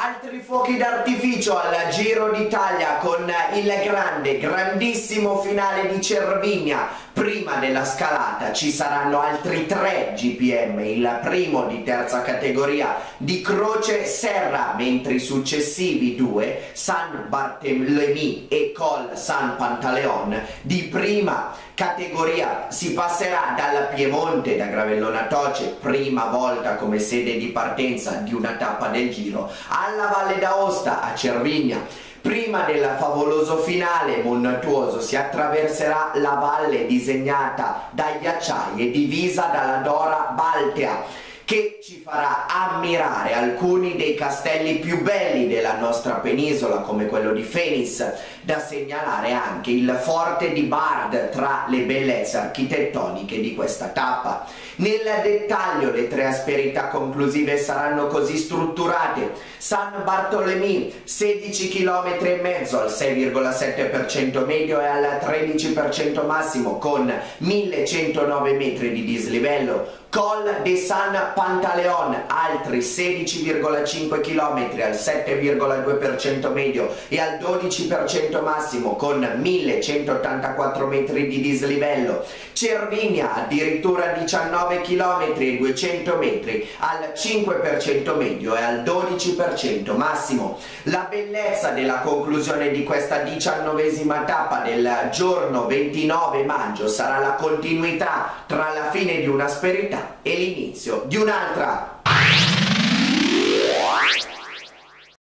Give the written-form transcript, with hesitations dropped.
Altri fuochi d'artificio al Giro d'Italia con il grandissimo finale di Cervinia. Prima della scalata ci saranno altri 3 GPM, il primo di terza categoria di Croce Serra, mentre i successivi 2, San Bartolomé e Col San Pantaleon, di prima categoria. Si passerà dal Piemonte, da Gravellona Toce, prima volta come sede di partenza di una tappa del Giro, alla Valle d'Aosta, a Cervinia. Prima del favoloso finale montuoso si attraverserà la valle disegnata dai ghiacciai e divisa dalla Dora Baltea, che ci farà ammirare alcuni dei castelli più belli della nostra penisola, come quello di Fenis. Da segnalare anche il forte di Bard tra le bellezze architettoniche di questa tappa. Nel dettaglio le 3 asperità conclusive saranno così strutturate: San Bartolomé 16 km e mezzo al 6,7% medio e al 13% massimo con 1109 metri di dislivello. Col de San Pantaleon altri 16,5 km al 7,2% medio e al 12% massimo con 1184 metri di dislivello. Cervinia addirittura 19 km e 200 metri al 5% medio e al 12% massimo. La bellezza della conclusione di questa 19ª tappa del giorno 29 maggio sarà la continuità tra la fine di un'asperità e l'inizio di un'altra.